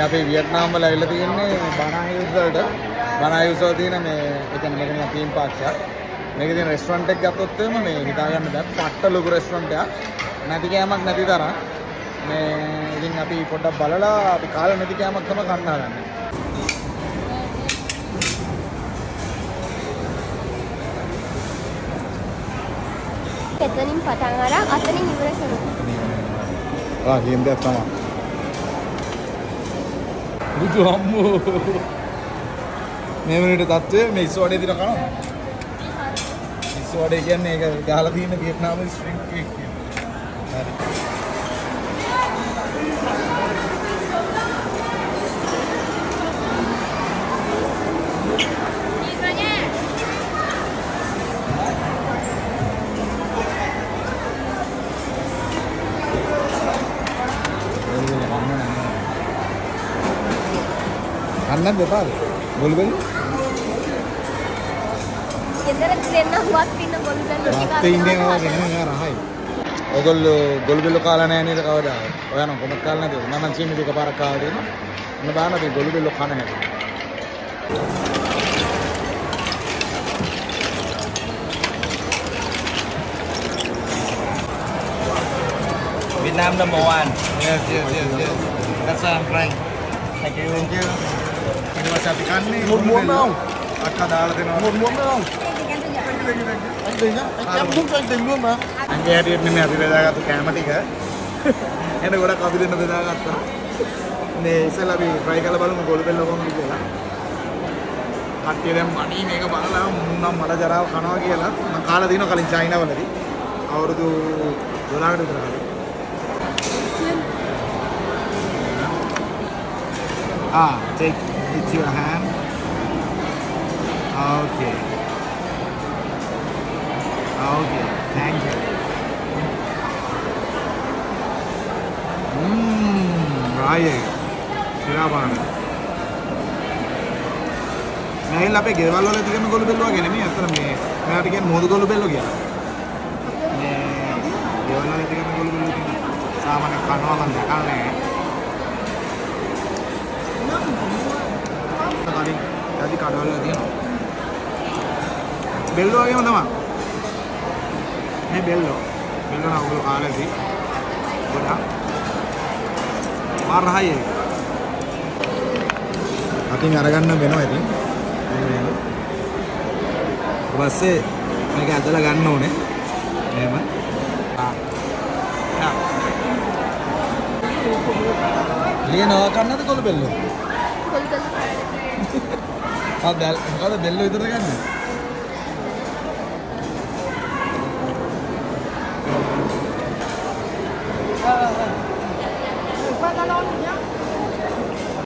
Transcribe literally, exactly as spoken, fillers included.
අපි වියට්නාම් වල ඇවිල්ලා තියෙන්නේ බනාහිල්ස් වලට. බනාහිල්ස් වල තියෙන මේ ඒ කියන්නේ මේක නිකන් තීම් පාක් එකක්. මේකේ තියෙන රෙස්ටොරන්ට් එක ගත්තොත් එම මේ හිතා ගන්න බෑ. පට්ට ලොකු රෙස්ටොරන්ට් එකක්. නැති කෑමක් නැති තරම්. මේ ඉතින් අපි පොඩ්ඩක් බලලා අපි කාලා නැති කෑමක් තමයි කන්න හදන්නේ. එතනින් පටන් අරන් අතනින් ඉවර කරනවා. ආ කියන දේ තමයි. බුදු අම්මෝ. මේ වෙනට තත්ත්වය මේ ඉස්සෝඩේ දින කනවා. ඉස්සෝඩේ කියන්නේ ඒක ගහලා තියෙන වියට්නාම ස්ට්‍රීට් කේක් කියන්නේ. හරි. අන්නත් දෙපාර ගොළු බෙල්ල ගෙදර දෙන්න හුවක් පින්න ගොළු බෙල්ල ටිකක් අත්තේ ඉන්නවා වගේ නේ රහයි. ඔයගොල්ලෝ ගොළු බෙල්ල කාලා නැහැ නේද කවදාවත්? ඔයා නම් කොහොමද කාලා නැද්ද? මම නම් සීනි දෙක පාරක් කාලා දෙනවා. මම බාන මේ ගොළු බෙල්ල කන හැටි. Vietnam number one. Yes, yes, yes, yes. That's why I'm trying. Thank you. Thank you. Ini masih අපි කන්නේ ගොළු බෙල්ල. අක්කා දාලා දෙනවා. Một muỗng nữa không? Anh tính nhá, anh em giúp cho anh tính luôn mà. අංගේ හැටියට නෙමෙයි අපි බෙදාගත්තු කැම ටික. එන ගොඩක් අපි දෙන්න බෙදාගත්තා. මේ ඉස්සෙල්ලා අපි try කරලා බලමු ගොළු බෙල්ල කොහොමද කියලා. කට්ටිය දැන් මණී මේක බලලා මුන්නම් මඩ ජරාව කනවා කියලා මම කාලා දිනවා කලින් චයිනා වලදී. අවුරුදු දොළහකට විතර කලින්. Ah, take with your hand. Okay. Okay, thank you. Mmm, right. Siraban. Nah, ini lapik ya. Kalau lihat kan golu bello aja nih, atau nih, nah tapi kan mau golu bello ya. Nih, kalau lihat kan golu bello ini, sama nih kanal kan ya kan nih. Kali, tadi kadal lagi ya. Bello aja mana mah? Ini bello, bello nak gulu kala sih, udah, marah ya. Tapi ngaragan na beno ini, basi, mereka ada lagi anu nih, ya mah. Lihat no, karena itu kalau bello. ගොළු බෙල්ල. Ah, bel, kalau bello itu kan? Pantalon niya.